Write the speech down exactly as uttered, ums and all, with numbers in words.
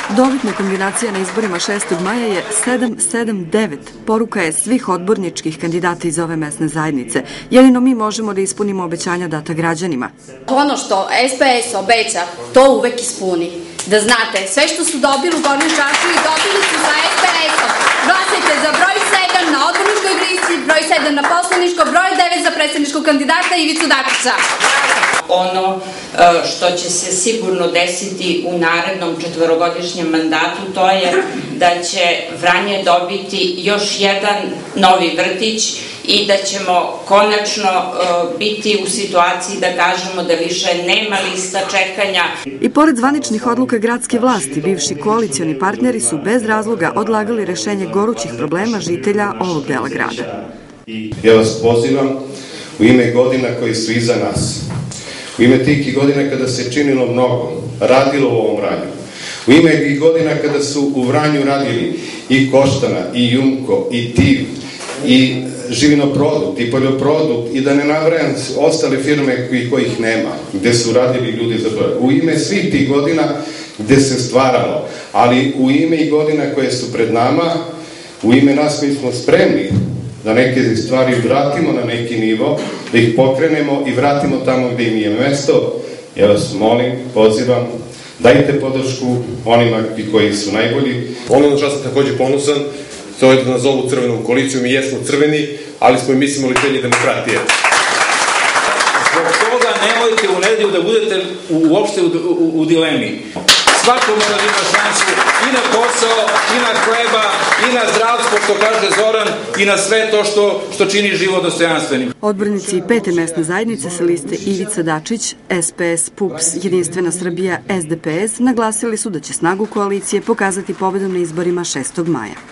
Dobitna kombinacija na izborima šestog maja je sedam sedam devet. Poruka je svih odborničkih kandidata iz ove mesne zajednice. Jedino mi možemo da ispunimo obećanja data građanima. Ono što S P S obeća, to uvek ispuni. Da znate, sve što su dobili u Gornjoj Čačiji, dobili su za S P S-om. Glasajte za broj sedam na odborničkoj listi, broj sedam na poslaničko, broj devet za predsedničkog kandidata Ivicu Dačića. Ono što će se sigurno desiti u narednom četvorogodišnjem mandatu, to je da će Vranje dobiti još jedan novi vrtić i da ćemo konačno biti u situaciji da kažemo da više nema lista čekanja. I pored zvaničnih odluka gradske vlasti, bivši koalicioni partneri su bez razloga odlagali rešenje gorućih problema žitelja ovog dela grada. Ja vas pozivam u ime godina koji su iza nas, u ime tih godina kada se činilo mnogo, radilo u ovom Vranju, u ime godina kada su u Vranju radili i Koštana, i Jumko, i Tiv, i Živinoprodukt, i Poljoprodukt, i da ne nabrajam ostale firme kojih nema, gde su radili ljudi za to. U ime svih tih godina gde se stvaralo, ali u ime i godina koje su pred nama, u ime nas koji smo spremni da neke stvari vratimo na neki nivo, da ih pokrenemo i vratimo tamo gde im je mesto, ja vas molim, pozivam, dajte podršku onima koji su najbolji. Ono na čas sam takođe ponosan, to je da nas zovu crvenom koalicijom, mi jesmo crveni, ali smo i mislimo oličenje demokratije. Zbog toga nemojte u nedelju da budete uopšte u dilemi. Svako mora da ima šansu i na posao, i na hleba, i na zdravstvo, što kaže Zoran, i na sve to što čini život dostojanstvenim. Odbornici pete mesne zajednice sa liste Ivica Dačić, S P S, P U P S, Jedinstvena Srbija, S D P S naglasili su da će snagu koalicije pokazati pobedom na izborima šestog maja.